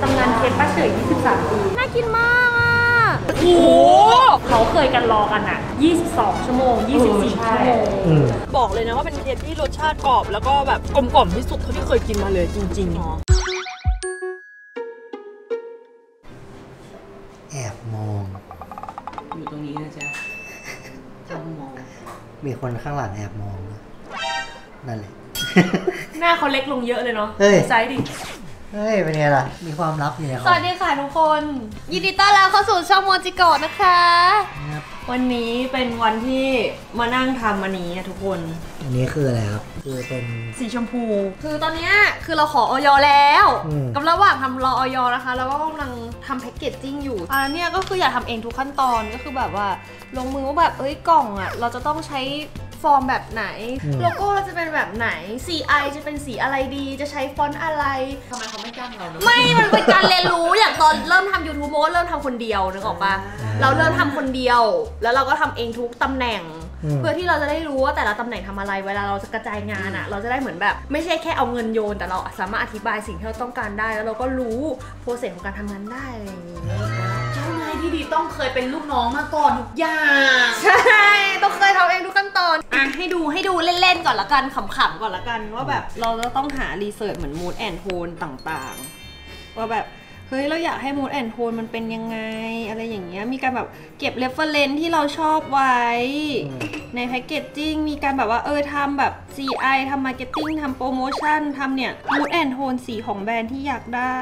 ทำงานเคปป้าเฉย23 ปีน่ากินมากอ่ะโอ้โหเขาเคยกันรอกันอ่ะ22 ชั่วโมง24 ชั่วโมงบอกเลยนะว่าเป็นเคปที่รสชาติกรอบแล้วก็แบบกลมกล่อมที่สุดเท่าที่เคยกินมาเลยจริงๆแอบมองอยู่ตรงนี้นะจ๊ะจ้องมองมีคนข้างหลังแอบมองนั่นแหละหน้าเขาเล็กลงเยอะเลยเนาะไซส์ดิเฮ้ยเป็นไงล่ะมีความลับอยู่ในเขาสวัสดีค่ะทุกคนยินดีต้อนรับเข้าสู่ช่องโมจิโกะนะคะวันนี้เป็นวันที่มานั่งทำอันนี้ทุกคนอันนี้คืออะไรครับคือเป็นสีชมพูคือตอนนี้คือเราขอออยแล้วกำลังระหว่างทำรอออยนะคะแล้วก็กำลังทำแพ็กเกจจิ้งอยู่เนี่ยก็คืออยากทำเองทุกขั้นตอนก็คือแบบว่าลงมือว่าแบบกล่องเราจะต้องใช้ฟอร์มแบบไหนโลโก้เราจะเป็นแบบไหน CI จะเป็นสีอะไรดีจะใช้ฟอนต์อะไรทำไมเขาไม่จ้างเราเนอะไม่มันเป็นการเรียนรู้อย่างตอนเริ่มทำ YouTube โมเริ่มทำคนเดียวนึกออกปะเราเริ่มทำคนเดียวแล้วเราก็ทำเองทุกตำแหน่งเพื่อที่เราจะได้รู้ว่าแต่ละตำแหน่งทำอะไรเวลาเราจะกระจายงานเราจะได้เหมือนแบบไม่ใช่แค่เอาเงินโยนแต่เราสามารถอธิบายสิ่งที่เราต้องการได้แล้วเราก็รู้โปรเซสของการทำงานได้อะไรอย่างนี้เจ้านายที่ดีต้องเคยเป็นลูกน้องมาก่อนทุกอย่างใช่ต้องเคยทำเองทุกขั้นตอนให้ดูเล่นๆก่อนละกันขำๆก่อนละกันว่าแบบเราจะต้องหารีเสิร์ชเหมือนมูดแอนด์โทนต่างๆว่าแบบเฮ้ยเราอยากให้มูดแอนด์โทนมันเป็นยังไงอะไรอย่างเงี้ยมีการแบบเก็บเรฟเฟอเรนซ์ที่เราชอบไว้ในแพคเกจจิ้งมีการแบบว่าทำแบบ CI ทำมาร์เก็ตติ้งทำโปรโมชั่นทำเนี่ยมูดแอนด์โทนสีของแบรนด์ที่อยากได้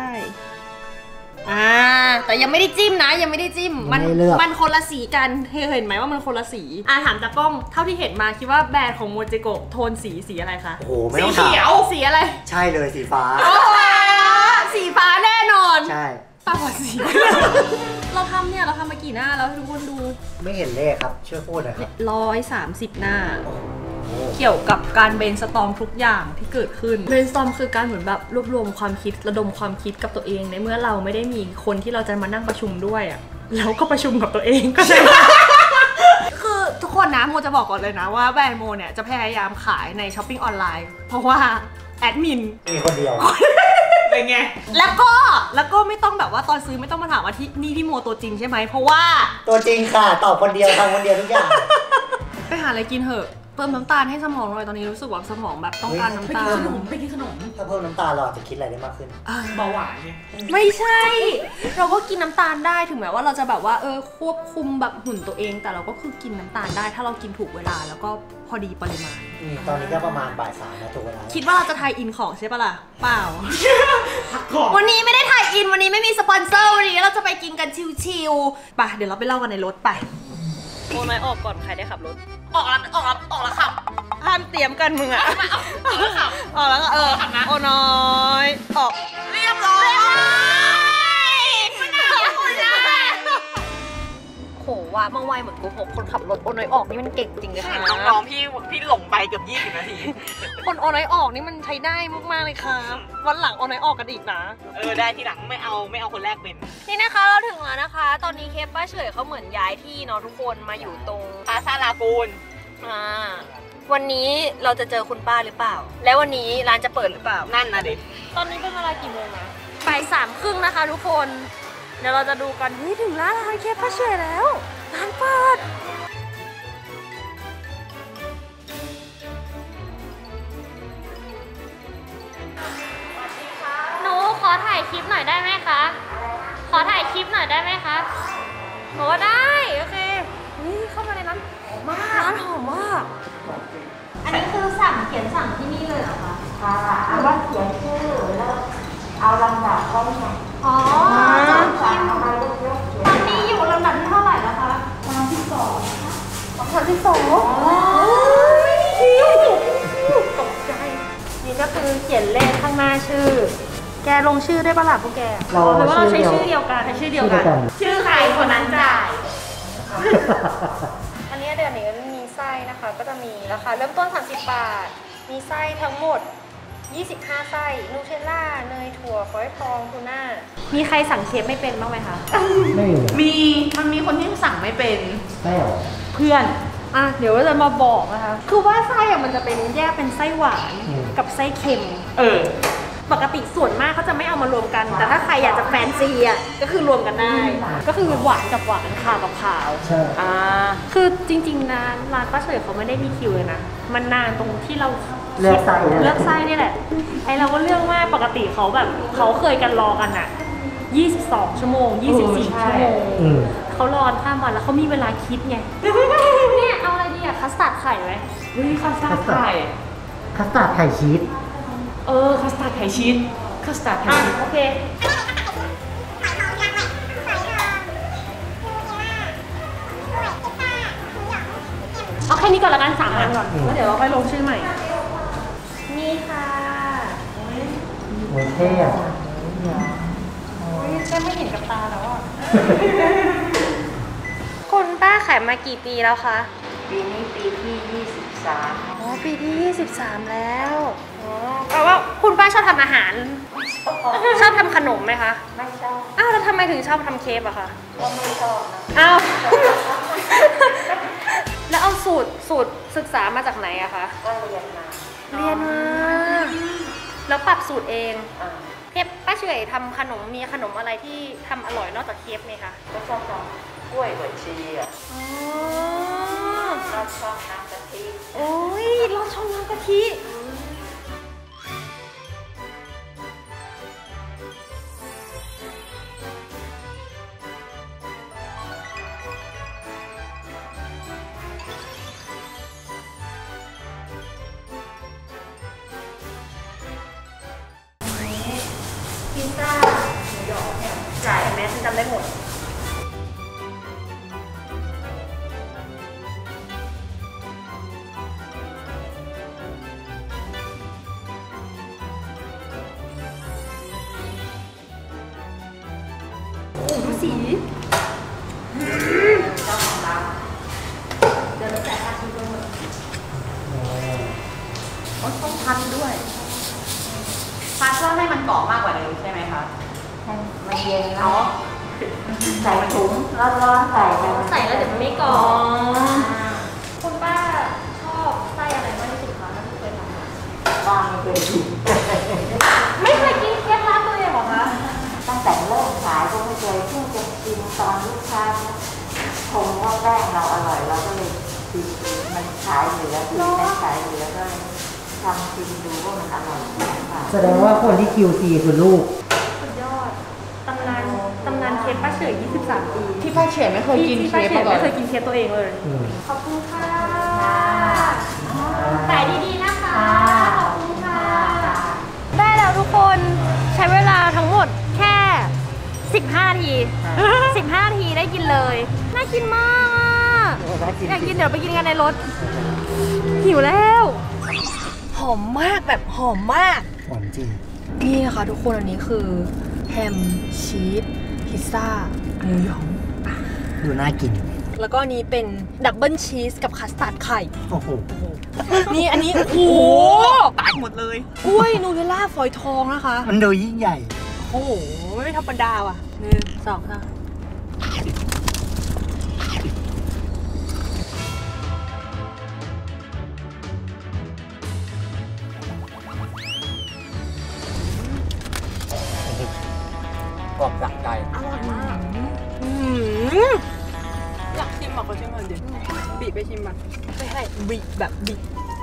แต่ยังไม่ได้จิ้มนะยังไม่ได้จิ้มมันคนละสีกันเห็นไหมว่ามันคนละสีถามตากล้องเท่าที่เห็นมาคิดว่าแบรนด์ของโมจิโกะโทนสีอะไรคะโอ้โหไม่ต้องถามสีเขียวสีอะไรใช่เลยสีฟ้าสีฟ้าแน่นอนใช่ตาบอดสีเราทำมากี่หน้าแล้วทุกคนดูไม่เห็นเลขครับช่วยพูดหน่อยครับ 130 หน้าเกี่ยวกับการเบรนสตอร์มทุกอย่างที่เกิดขึ้นเบรนสตอร์มคือการเหมือนแบบรวบรวมความคิดระดมความคิดกับตัวเองในเมื่อเราไม่ได้มีคนที่เราจะมานั่งประชุมด้วยเราก็ประชุมกับตัวเองก็ใช่คือทุกคนนะโมจะบอกก่อนเลยนะว่าแบรนด์โมเนี่ยจะพยายามขายในช้อปปิ้งออนไลน์เพราะว่าแอดมินมีคนเดียวเป็นไงแล้วก็ไม่ต้องแบบว่าตอนซื้อไม่ต้องมาถามว่านี่พี่โมตัวจริงใช่ไหมเพราะว่าตัวจริงค่ะตอบคนเดียวทำคนเดียวทุกอย่างไปหาอะไรกินเถอะเติมน้ำตาลให้สมองหน่อยตอนนี้รู้สึกว่าสมองแบบต้องการน้ำตาลไปกินขนมถ้าเพิ่มน้ำตาลเราจะคิดอะไรได้มากขึ้นเบาหวานไงไม่ใช่เราก็กินน้ำตาลได้ถึงแม้ว่าเราจะแบบว่าควบคุมแบบหุ่นตัวเองแต่เราก็คือกินน้ำตาลได้ถ้าเรากินถูกเวลาแล้วก็พอดีปริมาณตอนนี้ก็ประมาณบ่าย 3นะถูกเวลาคิดว่าเราจะถ่ายอินของใช่ปะล่ะเปล่าวันนี้ไม่ได้ถ่ายอินวันนี้ไม่มีสปอนเซอร์วันนี้เราจะไปกินกันชิวๆไปเดี๋ยวเราไปเล่ากันในรถไปโอนน้อยออกก่อนใครได้ขับรถออกแล้วขับห้ามเตรียมกันมึงอะออกแล้วขับออกแล้วโอนน้อยออกเรียบร้อยโหว่าเมื่อวานเหมือนกูหกคนขับรถโอนน้อยออกนี่มันเก่งจริงเลยค่ะน้องพี่หลงไปเกือบ20 นาทีคนโอนน้อยออกนี่มันใช้ได้มากๆเลยค่ะวันหลังโอนน้อยออกกันอีกนะได้ทีหลังไม่เอาคนแรกเป็นนี่นะคะเราถึงแล้วนะคะตอนนี้เคปป้าเฉยเขาเหมือนย้ายที่เนาะทุกคนมาอยู่ตรงพาซาลากูนวันนี้เราจะเจอคุณป้าหรือเปล่าและวันนี้ร้านจะเปิดหรือเปล่านั่นนะดิตอนนี้เป็นเวลากี่โมงนะบ่าย3:30นะคะทุกคนเดี๋ยวเราจะดูกันถึงร้านเคปป้าเฉยแล้วร้านเปิดหนูขอถ่ายคลิปหน่อยได้ไหมคะขอถ่ายคลิปหน่อยได้ไหมคะโอ้ได้โอเคนี่เข้ามาในร้านร้านหอมมากอันนี้คือเขียนสั่งที่นี่เลยเหรอคะค่ะเอาว่าเขียนชื่อแล้วเอาลำดับไว้ไงอ๋อสั่งเอาไปยกตอนนี้อยู่ลำดับที่เท่าไหร่แล้วคะลำดับที่2 ตกใจนี่ก็คือเขียนเลขข้างหน้าชื่อแกลงชื่อได้ปะล่ะพวกแกหรือว่าเราใช้ชื่อเดียวกันชื่อใครคนนั้นจ่ายอันนี้เดือนนี้มีไส้นะคะก็จะมีราคาเริ่มต้น30 บาทมีไส้ทั้งหมด25 ไส้นูเทลล่าเนยถั่วฝอยทองทูน่ามีใครสั่งเคปไม่เป็นบ้างไหมคะมันมีคนที่สั่งไม่เป็นไม่หรอเพื่อนเดี๋ยวจะมาบอกนะคะคือว่าไส้มันจะเป็นแยกเป็นไส้หวานกับไส้เค็มปกติส่วนมากเขาจะไม่เอามารวมกัน แต่ถ้าใครอยากจะแฟนซีอ่ะก็คือรวมกันได้ ก็คือหวานกับหวานขาวกับขาวใช่คือจริงๆนะร้านป้าเฉยเขาไม่ได้มีคิวเลยนะมันนานตรงที่เราเลือกไส้เลือกไส้นี่แหละไอเราก็เลือกมากปกติเขาแบบเขาเคยกันรอกันอ่ะ22 ชั่วโมง 24 ชั่วโมงเขารอข้ามวันแล้วเขามีเวลาคิดไง เนี่ยเอาอะไรดีอะคัสตาร์ดไข่ไหมเฮ้ยคัสตาร์ดไข่คัสตาร์ดไข่ชีสคัสตาร์ดไข่ชีสคัสตาร์ดไข่อ่ะชีสโอเคเอาแค่นี้ก่อนละกัน3 อันก่อนแล้วเดี๋ยวเราค่อยลงชื่อใหม่ นี่ค่ะโอ้ยเท่อะแค่ไม่เห็นกับตาแล้วอ่ะ คุณป้าขายมากี่ปีแล้วคะปีนี้ปีที่ 23 อ๋อ ปีที่ 23 แล้วอ๋อแปลว่าคุณป้าชอบทำอาหาร ชอบทำขนมไหมคะไม่ชอบอ้าวแล้วทำไมถึงชอบทำเค้กอะคะก็ไม่ชอบนะอ้าว แล้วเอาสูตรศึกษามาจากไหนอะคะก็เรียนมาเรียนมา แล้วปรับสูตรเองอ่าเค้กป้าเฉยทำขนมมีขนมอะไรที่ทำอร่อยนอกจากเค้กไหมคะก็ชอบทำกล้วยบวชชีอ่ะอ๋อชอบชอบน้ำกะทิโอ้ยเราชอบน้ำกะทิ พิซซ่าหมูหยองเนี่ยจ่ายเห็นไหมฉันจำได้หมด โอ้ดูสีเดี๋ยวเราจ่ายค่าชิ้นด้วยต้องพันด้วยพันเพื่อให้มันกรอบมากกว่าเดิมใช่ไหมคะให้มันเย็นแล้วใส่ถุงร้อนๆใส่ไปใส่แล้วเดี๋ยวมันไม่กรอบคุณป้าชอบไส้อะไรมากที่สุดคะที่เคยทำมาวางไปเลยไม่เคยกินเค้กร้านตัวเองเหรอคะตั้งแต่เริ่มขายก็ไม่เคยเพิ่งจะกินตอนลูกค้าคงว่าแป้งเราอร่อยเราก็เลยกินมันขายเหลือคือไม่ขายเหลือก็เลยทำกินดูว่ามันอร่อยหรือเปล่าแสดงว่าคนที่ QC คือลูกสุดยอดตำนานเค้กป้าเฉย23 ปีที่ป้าเฉียนไม่เคยกินที่เค้กป้าเฉมาย ก่อนไม่เคยกินเค้กตัวเองเลย ขอบคุณค่ะขายดีๆนะคะ ขอบคุณค่ะ ได้แล้วทุกคนใช้เวลาทั้งหมดแค่ 15 นาที 15 นาทีได้กินเลย น่ากินมากอ่ะอยากกินเดี๋ยวไปกินกันในรถ หิวแล้ว หอมมากแบบหอมมากหอมจริงนี่นะคะทุกคนอันนี้คือแฮมชีสพิซซ่าหมูหยองดูน่ากินแล้วก็อันนี้เป็นดับเบิลชีสกับคัสตาร์ดไข่โอ้โหนี่อันนี้โอ้โหตายหมดเลยกล้วยนูเทลล่าฝอยทองนะคะมันดูยิ่งใหญ่โอ้โหไม่ธรรมดาว่ะ1 2 3 กรอบจากใจอร่อยมากอยากชิมอ่ะเขาชิมหน่อยดิบีบไปชิมมันไม่ให้บิแบบบิ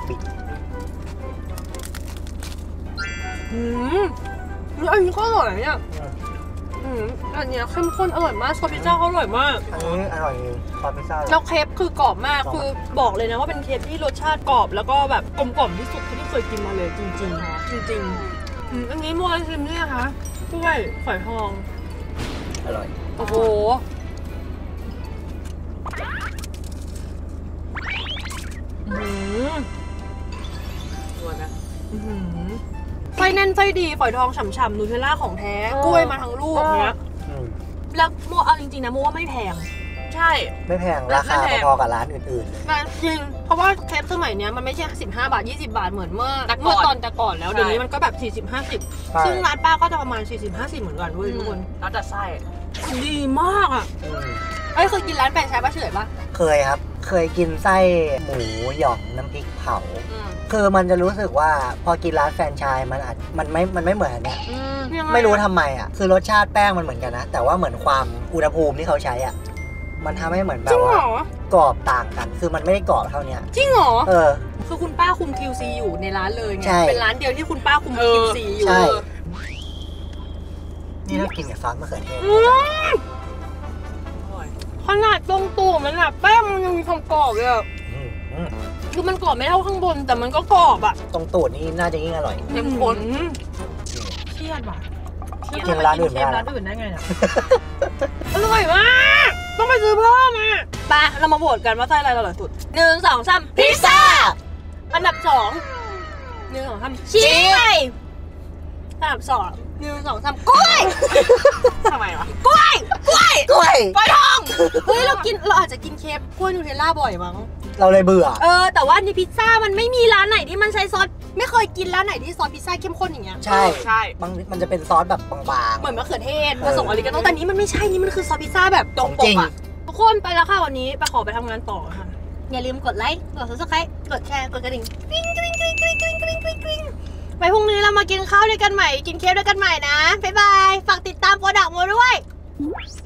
อันนี้ก็อร่อยเนี่ยอันนี้เข้มข้นอร่อยมากซอสพิซซ่าเขาอร่อยมากอันนี้อร่อยเลยซอสพิซซ่าแล้วเครปคือกรอบมากคือบอกเลยนะว่าเป็นเครปที่รสชาติกรอบแล้วก็แบบกลมกล่อมที่สุดที่เคยกินมาเลยจริงๆจริงๆอันนี้มัวชิมเนี่ยคะกล้วยฝอยทองอร่อยโอ้โหสวยไหมไส้แน่นไส้ดีฝอยทองฉ่ำๆนูเทลล่าของแท้กล้วยมาทั้งลูกเนี้ยแล้วโมเอาจริงๆนะโมว่าไม่แพงใช่ไม่แพง ราคาพอๆกับร้านอื่นๆเลยจริงเพราะว่าเครปสมัยเนี้ยมันไม่ใช่15 บาท 20 บาทเหมือนเมื่อตอนแต่ก่อนแล้วเดี๋ยวนี้มันก็แบบ40 50ซึ่งร้านป้าก็จะประมาณ40 50เหมือนกันเว้ยทุกคนแล้วแต่ไส้ดีมากอ่ะเคยกินร้านแฟรนไชส์ป้าเฉยปะเคยครับเคยกินไส้หมูหยองน้ำพริกเผา คือมันจะรู้สึกว่าพอกินร้านแฟรนไชส์มันไม่เหมือนอันเนี้ยไม่รู้ทำไมอ่ะ คือรสชาติแป้งมันเหมือนกันนะ แต่ว่าเหมือนความอุณหภูมิที่เขาใช้อ่ะ มันทำให้เหมือนแบบว่ากรอบต่างกัน คือมันไม่ได้กรอบเท่าเนี้ยจริงเหรอคือคุณป้าคุม QC อยู่ในร้านเลยไงใช่เป็นร้านเดียวที่คุณป้าคุม QC อยู่ใช่ นี่เรากินกับซอสมะเขือเทศขนาดตรงตูมันอะแป้งมันยังมีความกรอบเลยอะอืมคือมันกรอบไม่เท่าข้างบนแต่มันก็กรอบอะตรงตูดนี่น่าจะยิ่งอร่อยเต็มข้นเครียดว่ะกินร้านอื่นไม่ได้ร้านอื่นได้ไงเนี่ยอร่อยมากต้องไปซื้อเพิ่มอ่ะไปเรามาโหวตกันว่าไส้อะไรอร่อยสุด1 2 3พิซซ่าอันดับ2 1 2 3ชีสอันดับ2 1 2 3กล้วยทำไมวะกล้วยฝอยทองเฮ้ยเราอาจจะกินเคฟกล้วยนูเทลล่าบ่อยมั้งเราเลยเบื่อแต่ว่าในพิซซ่ามันไม่มีร้านไหนที่มันใช้ซอสไม่เคยกินร้านไหนที่ซอสพิซซ่าเข้มข้นอย่างเงี้ยใช่มันจะเป็นซอสแบบบางๆเหมือนมะเขือเทศผสมออริกาโน่แต่นี้มันไม่ใช่นี่มันคือซอสพิซซ่าแบบตรงปจริกงอ่ะทุกคนไปแล้วค่ะวันนี้ไปขอไปทำงานต่อค่ะอย่าลืมกดไลค์กด subscribe กดแชร์กดกระดิ่งกริ๊งกริ๊งกริ๊งกริ๊งกริ๊งกริ๊งกริ๊งกริ๊งไปพรุ่งนี้เรามากินข้าวด้วยกันใหม่กินเค้กด้วยกันใหม่นะบ๊ายบายฝากติดตามโปรดักต์โมด้วย